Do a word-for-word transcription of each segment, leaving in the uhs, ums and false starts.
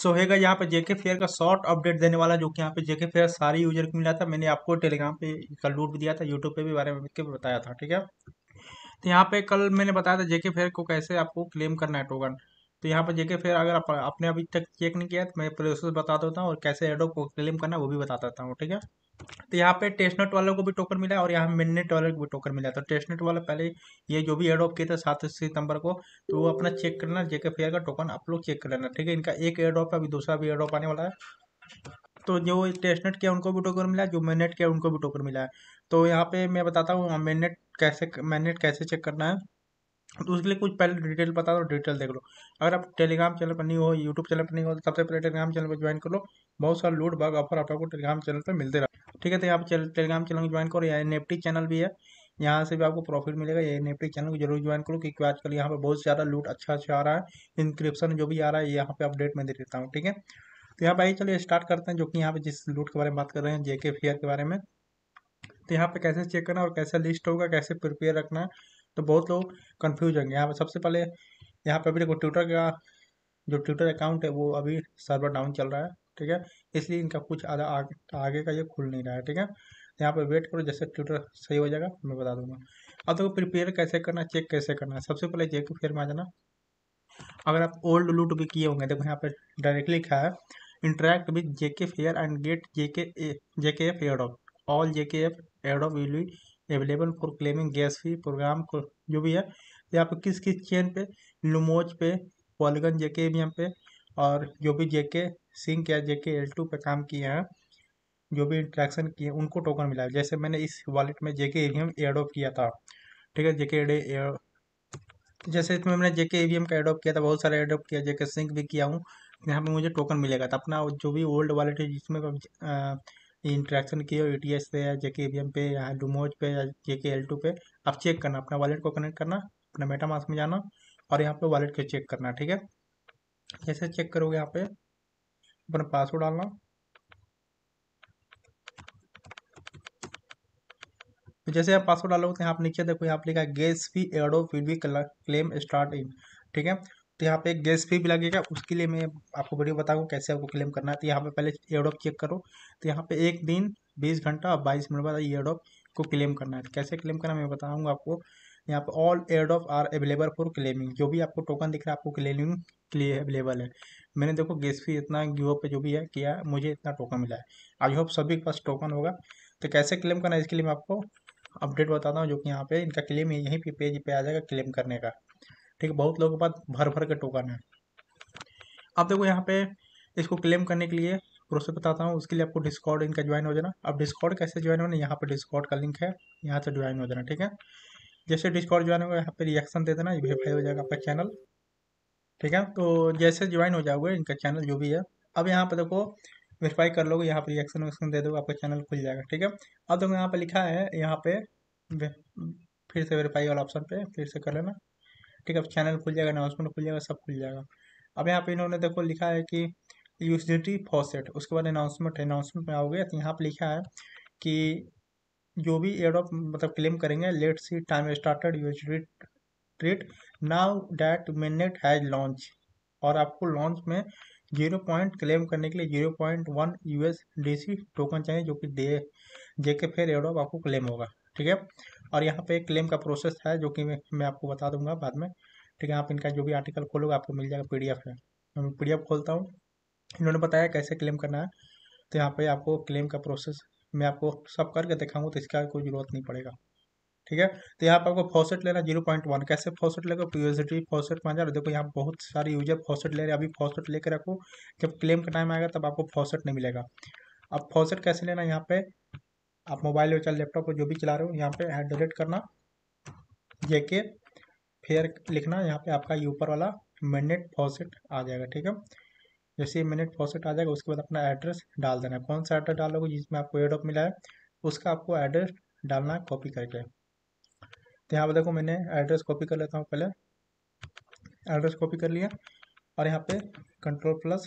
सो हैगा यहाँ पे जेके फेयर का शॉर्ट अपडेट देने वाला, जो कि यहाँ पे जेके फेयर सारे यूजर को मिला था। मैंने आपको टेलीग्राम पे कल लूट भी दिया था, यूट्यूब पे भी बारे में के बताया था, ठीक है। तो यहाँ पे कल मैंने बताया था जेके फेयर को कैसे आपको क्लेम करना है टोकन। तो यहाँ पे जेके फेयर अगर आप आपने अभी तक चेक नहीं किया तो मैं प्रोसेस बता देता हूँ, और कैसे एडो को क्लेम करना है वो भी बता देता हूँ, ठीक है। तो यहाँ पे टेस्टनेट वालों को भी टोकन मिला है और यहाँ मिननेट वाले को भी टोकन मिला है। तो टेस्टनेट वाला पहले ये जो भी एडॉप किए थे सात सितंबर को, तो वो अपना चेक करना, जेके फेयर का टोकन आप लोग चेक कर लेना, ठीक है। इनका एक एडॉप है, अभी दूसरा भी एडॉप आने वाला है। तो जो टेस्टनेट किया उनको भी टोकन मिला है, जो मेननेट किया उनको भी टोकन मिला है। तो यहाँ पे मैं बताता हूँ मेननेट कैसे मेननेट कैसे चेक करना है। तो उसके लिए कुछ पहले डिटेल बता दो, डिटेल देख लो। अगर आप टेलीग्राम चैनल पर नहीं हो, यूट्यूब चैनल पर नहीं हो, तो सबसे पहले टेलीग्राम चैनल पर ज्वाइन कर लो। बहुत सारे लूट बग ऑफर आप आपको टेलीग्राम चैनल पर मिलते रहे, ठीक है। तो यहाँ पे टेलीग्राम चैनल ज्वाइन करो, या निफ्टी चैनल भी है, यहाँ से भी आपको प्रॉफिट मिलेगा। ये निफ्टी चैनल को जरूर ज्वाइन करो, क्योंकि आजकल यहाँ पे बहुत ज़्यादा लूट अच्छा अच्छा आ रहा है। इंक्रिप्शन जो भी आ रहा है यहाँ पे अपडेट में दे देता हूँ, ठीक है। तो यहाँ पे आइए चलिए स्टार्ट करते हैं, जो कि यहाँ पे जिस लूट के बारे में बात कर रहे हैं, जेके फेयर के बारे में। तो यहाँ पे कैसे चेक करना और कैसे लिस्ट होगा, कैसे प्रिपेयर रखना है, तो बहुत लोग कंफ्यूज होंगे। यहाँ पे सबसे पहले यहाँ पे अभी देखो ट्विटर का जो ट्विटर अकाउंट है वो अभी सर्वर डाउन चल रहा है, ठीक है। इसलिए इनका कुछ आधा आगे, आगे का ये खुल नहीं रहा है, ठीक है। यहाँ पे वेट करो, जैसे ट्विटर सही हो जाएगा मैं बता दूंगा। अब देखो प्रिपेयर कैसे करना है, चेक कैसे करना है। सबसे पहले जेके फेयर में आ जाना। अगर आप ओल्ड लूट भी किए होंगे, देखो यहाँ पे डायरेक्टली लिखा है interact with JK fair and get JK JK F airdrop. All JK F airdrop will be available for claiming gas fee program को जो भी है। यहाँ पे किस किस चेन पे, लुमोज पे, पॉलीगन जेके एवीएम पे, और जो भी जेके सिंक या जेके एल टू पे काम किए हैं, जो भी इंट्रैक्शन किए उनको टोकन मिला है। जैसे मैंने इस वॉलेट में जेके एवीएम एयरडॉप किया था, ठीक है। जेके जैसे इसमें मैंने जेके ईवीएम का एडॉप्ट किया था, बहुत सारे एडॉप्ट किया, जेके सिंक भी किया हूँ। यहाँ पे मुझे टोकन मिलेगा, तो अपना जो भी ओल्ड वॉलेट है जिसमें इंटरेक्शन किए हो ईटीएस पे या जेके ईवीएम पे या डुमोज पे या जेके एल टू पे, आप चेक करना, अपना वॉलेट को कनेक्ट करना, अपना मेटामास्क में जाना और यहाँ पे वॉलेट को चेक करना, ठीक है। जैसे चेक करोगे यहाँ पे अपना पासवर्ड डालना। तो जैसे आप पासवर्ड डालोगे तो यहाँ पे नीचे देखो, यहाँ पे लिखा है gas fee airdrop will be claim start in, ठीक है। तो यहाँ पे एक गैस फी भी लगेगा, उसके लिए मैं आपको वीडियो बताऊँ कैसे आपको क्लेम करना है। तो यहाँ पे पहले एडोप चेक करो। तो यहाँ पे एक दिन बीस घंटा और बाईस मिनट बाद ये एडोप को क्लेम करना है। तो कैसे क्लेम करना है मैं बताऊँगा आपको। यहाँ पे all airdrop are available for claiming, जो भी आपको टोकन दिख रहा है आपको क्लेमिंग के लिए अवेलेबल है। मैंने देखो गैस फी इतना गिव पे जो भी है किया है, मुझे इतना टोकन मिला है। आई होप सभी के पास टोकन होगा। तो कैसे क्लेम करना है इसके लिए मैं आपको अपडेट बताता हूँ, जो कि यहाँ पे इनका क्लेम यहीं पे पेज पे आ जाएगा क्लेम करने का, ठीक है। बहुत लोगों के पास भर भर के टोकन है। अब देखो यहाँ पे इसको क्लेम करने के लिए प्रोसेस बताता हूँ। उसके लिए आपको डिस्कॉर्ड इनका ज्वाइन हो जाना। अब डिस्कॉर्ड कैसे ज्वाइन होना, यहाँ पे डिस्कॉर्ड का लिंक है, यहाँ से ज्वाइन हो जाना, ठीक है। जैसे डिस्कॉर्ड ज्वाइन होगा यहाँ पे रिएक्शन दे देना, वेरीफाई हो जाएगा आपका चैनल, ठीक है। तो जैसे ज्वाइन हो जाओगे इनका चैनल जो भी है, अब यहाँ पे देखो वेरीफाई कर लोगे, यहाँ पे रिएक्शन वेक्शन दे दोगे, आपका चैनल खुल जाएगा, ठीक है। अब देखो यहाँ पे लिखा है, यहाँ पे वे- फिर से वेरीफाई वाला ऑप्शन पे फिर से कर लेना, ठीक है। अब चैनल खुल जाएगा, अनाउंसमेंट खुल जाएगा, सब खुल जाएगा। अब यहाँ पे इन्होंने देखो लिखा है कि यूएसडीटी फॉसेट, उसके बाद अनाउंसमेंट है। अनाउंसमेंट में आओगे तो यहाँ पे लिखा है कि जो भी एडोप मतलब क्लेम करेंगे, let see time started USD trade now that minute has launch. और आपको लॉन्च में जीरो पॉइंट क्लेम करने के लिए zero point one US D C token चाहिए, जो कि दे जेके फिर एडोप आपको क्लेम होगा, ठीक है। और यहाँ पे क्लेम का प्रोसेस है, जो कि मैं, मैं आपको बता दूंगा बाद में, ठीक है। आप इनका जो भी आर्टिकल खोलोगे आपको मिल जाएगा, पीडीएफ है। मैं पीडीएफ खोलता हूँ। इन्होंने बताया कैसे क्लेम करना है। तो यहाँ पे आपको क्लेम का प्रोसेस मैं आपको सब करके दिखाऊंगा, तो इसका कोई जरूरत नहीं पड़ेगा, ठीक है। तो यहाँ पे आपको फॉसेट लेना जीरो पॉइंट वन। कैसे फॉसेट लेगा, यूएसडी फॉसेट में आ जाए। देखो यहाँ बहुत सारे यूजर फॉसेट ले रहे हैं, अभी फॉसेट लेकर रखो, जब क्लेम का टाइम आएगा तब आपको फॉसेट नहीं मिलेगा। अब फॉसेट कैसे लेना, यहाँ पे आप मोबाइल हो चाहे लैपटॉप पर जो भी चला रहे हो, यहाँ पे एट द रेट करना, जेके फेयर लिखना, यहाँ पे आपका ये ऊपर वाला मिनट फॉसेट आ जाएगा, ठीक है। जैसे ये मिनट फॉसेट आ जाएगा, उसके बाद अपना एड्रेस डाल देना है। कौन सा एड्रेस डालोगे जिसमें आपको एडोप मिला है, उसका आपको एड्रेस डालना है कॉपी करके। तो यहाँ पे देखो मैंने एड्रेस कॉपी कर लेता हूँ पहले। एड्रेस कॉपी कर लिया और यहाँ पे कंट्रोल प्लस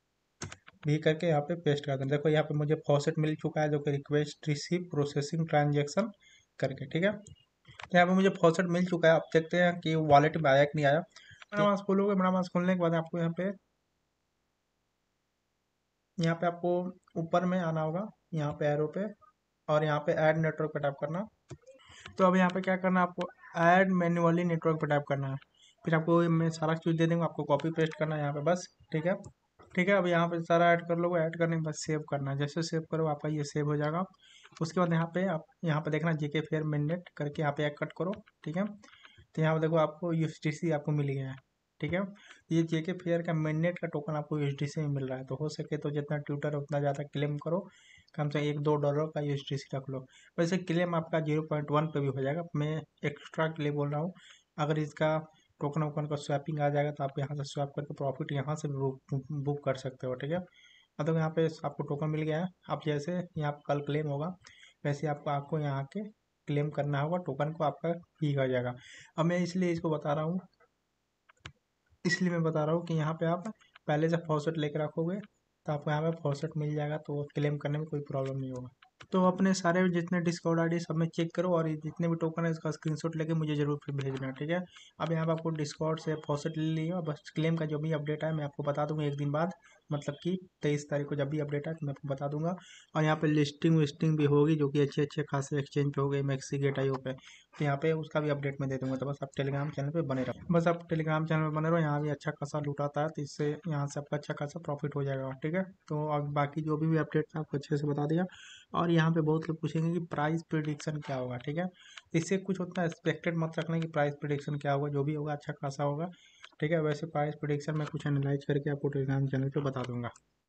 भी करके यहाँ पे पेस्ट कर दें। देखो यहाँ पे मुझे फॉसेट मिल चुका है, जो कि रिक्वेस्ट रिसीव प्रोसेसिंग ट्रांजेक्शन करके, ठीक है। तो यहाँ पे मुझे फॉसेट मिल चुका है। आप देखते हैं कि वॉलेट में आया कि नहीं आया। मेरा मास खोलोगे, मेरा मास खोलने के बाद आपको यहाँ पे यहाँ पे आपको ऊपर में आना होगा, यहाँ पे एरो पे, और यहाँ पे ऐड नेटवर्क पे टैप करना। तो अब यहाँ पे क्या करना है, आपको ऐड मैन्युअली नेटवर्क पे टैप करना है। फिर आपको मैं सारा चीज़ दे दूँगा, आपको कॉपी पेस्ट करना है यहाँ पे बस। ठीक है। ठीक है, अब यहाँ पे सारा ऐड कर लोगे, ऐड करने के बाद सेव करना है। जैसे सेव करो आपका ये सेव हो जाएगा। उसके बाद यहाँ पे आप यहाँ पे देखना जेके फेयर मिनट करके यहाँ पे एक कट करो। ठीक है, तो यहाँ पे देखो आपको यूएसडीसी आपको मिल गया है। ठीक है, ये जेके फेयर का मिनट का टोकन आपको यूएसडीसी में मिल रहा है। तो हो सके तो जितना ट्विटर है उतना ज़्यादा क्लेम करो, कम से एक दो डॉलर का यूएसडीसी रख लो। वैसे क्लेम आपका जीरो पॉइंट वन पे भी हो जाएगा, मैं एक्स्ट्रा के लिए बोल रहा हूँ। अगर इसका टोकन वोकन का स्वैपिंग आ जाएगा तो आप यहाँ से स्वैप करके प्रॉफिट यहाँ से बुक बुक कर सकते हो। ठीक है, मतलब यहाँ पे आपको टोकन मिल गया है। आप जैसे यहाँ पे कल क्लेम होगा वैसे आपको आपको यहाँ के क्लेम करना होगा, टोकन को आपका ही आ जाएगा। अब मैं इसलिए इसको बता रहा हूँ, इसलिए मैं बता रहा हूँ कि यहाँ पे आप पहले से फॉसेट लेके रखोगे तो आपको यहाँ पे फॉसेट मिल जाएगा, तो क्लेम करने में कोई प्रॉब्लम नहीं होगा। तो अपने सारे जितने डिस्कॉर्ड आईडी सब में चेक करो, और ये जितने भी टोकन है इसका स्क्रीनशॉट लेके मुझे जरूर फिर भेजना। ठीक है, अब यहाँ पे आपको डिस्कॉर्ड से फॉसेट ले लिया, बस क्लेम का जो भी अपडेट है मैं आपको बता दूंगा एक दिन बाद, मतलब कि तेईस तारीख को जब भी अपडेट है तो मैं आपको बता दूंगा। और यहाँ पे लिस्टिंग विस्टिंग भी होगी जो कि अच्छे अच्छे खासे एक्सचेंज पे हो गए, मैक्सी गेट आई पे, तो यहाँ पे उसका भी अपडेट मैं दे दूंगा। तो बस आप टेलीग्राम चैनल पे बने रहो, बस आप टेलीग्राम चैनल पे बने रहो, यहाँ भी अच्छा खासा लूट आता है, तो इससे यहाँ से आपका अच्छा खासा प्रॉफिट हो जाएगा। ठीक है, तो अब बाकी जो भी, भी अपडेट था आपको अच्छे से बता दिया। और यहाँ पे बहुत लोग पूछेंगे कि प्राइस प्रिडिक्शन क्या होगा। ठीक है, तो इससे कुछ उतना एक्सपेक्टेड मत रखना कि प्राइस प्रिडिक्शन क्या होगा, जो भी होगा अच्छा खासा होगा। ठीक है, वैसे प्राइस प्रिडिक्शन मैं कुछ एनालाइज करके आपको टेलीग्राम चैनल पे बता दूंगा।